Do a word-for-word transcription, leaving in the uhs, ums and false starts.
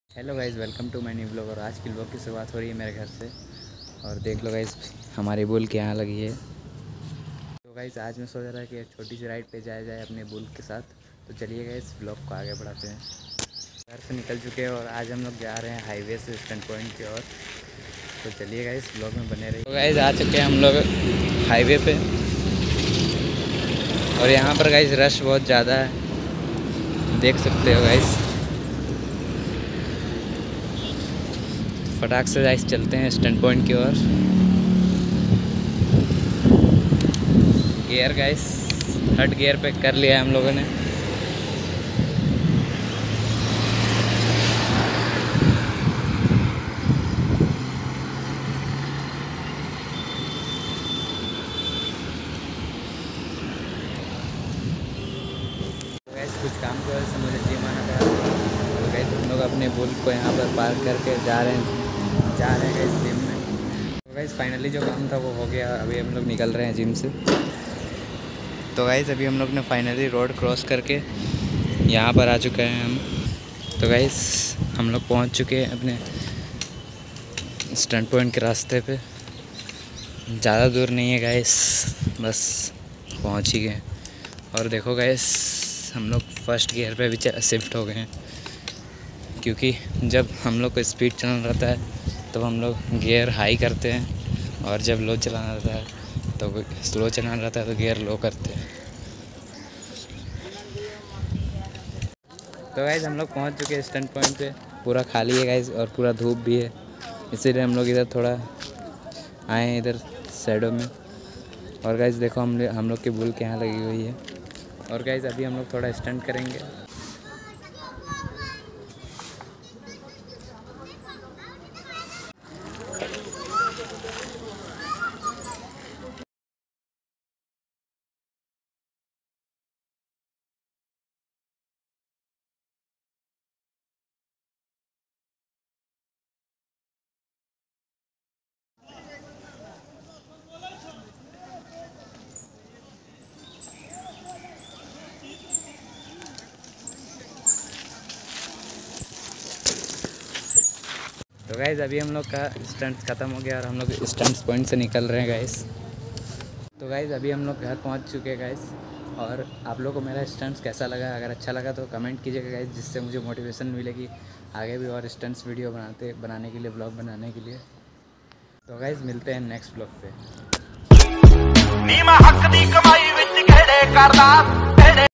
Hello guys, welcome to my new blog. और आज की ब्लॉग की शुरुआत हो रही है मेरे घर से। और देख लो गाइज़, हमारी बुल के यहाँ लगी है। तो गाइज़ आज मैं सोच रहा कि एक छोटी सी राइड पे जाया जाए अपने बुल के साथ। तो चलिए गाइज़ ब्लॉग को आगे बढ़ाते हैं। घर से निकल चुके हैं और आज हम लोग जा रहे हैं हाईवे से स्टैंड पॉइंट की ओर। तो चलिए गाइज़ ब्लॉग में बने रहिए। तो गाइज़ आ चुके हैं हम लोग हाईवे पे और यहाँ पर गाइज़ रश बहुत ज़्यादा है, देख सकते हो गाइज़। फटाक से गाइस चलते हैं स्टैंड पॉइंट की ओर। गियर गाइस थर्ड गियर पे कर लिया है हम लोगों ने। गाइस कुछ काम की वजह से मुझे जिम आना पड़ा। तो गाइस हम लोग अपने बुल को यहाँ पर पार्क करके जा रहे हैं जा रहे हैं गाइस जिम में। तो गाइस फाइनली जो काम था वो हो गया। अभी हम लोग निकल रहे हैं जिम से। तो गाइस अभी हम लोग ने फाइनली रोड क्रॉस करके यहाँ पर आ चुके हैं हम। तो गाइस हम लोग पहुँच चुके हैं अपने स्टैंड पॉइंट के रास्ते पे। ज़्यादा दूर नहीं है गाइस, बस पहुँच ही गए। और देखो गाइस हम लोग फर्स्ट गियर पे भी शिफ्ट हो गए हैं, क्योंकि जब हम लोग को स्पीड चलाना रहता है तो हम लोग गियर हाई करते हैं, और जब लो चलाना रहता है तो स्लो चलाना रहता है तो गियर लो करते हैं। तो गाइज़ हम लोग पहुंच चुके हैं स्टैंड पॉइंट पे। पूरा खाली है गाइज़ और पूरा धूप भी है, इसीलिए हम लोग इधर थोड़ा आए हैं इधर साइडों में। और गाइज़ देखो हम हम लोग की बुल के यहाँ लगी हुई है। और गाइज़ अभी हम लोग थोड़ा स्टंट करेंगे। तो गाइज़ अभी हम लोग का स्टंट्स ख़त्म हो गया और हम लोग स्टंट्स पॉइंट से निकल रहे हैं गाइज़। तो गाइज़ अभी हम लोग घर पहुंच चुके हैं गाइज़। और आप लोगों को मेरा स्टंट्स कैसा लगा? अगर अच्छा लगा तो कमेंट कीजिएगा गाइज़, जिससे मुझे मोटिवेशन मिलेगी आगे भी और स्टंट्स वीडियो बनाते बनाने के लिए, ब्लॉग बनाने के लिए। तो गाइज़ मिलते हैं नेक्स्ट ब्लॉग पे।